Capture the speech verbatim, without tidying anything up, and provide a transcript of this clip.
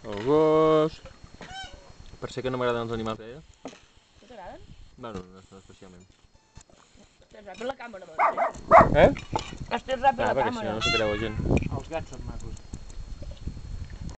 El gos... Per ser que no m'agraden els animals d'ella. No t'agraden? Bueno, no, no especialment. Estàs res per la càmera, doncs, eh? Eh? Estàs res per Ah, la perquè si no càmera. no s'ho creu la gent. Els gats són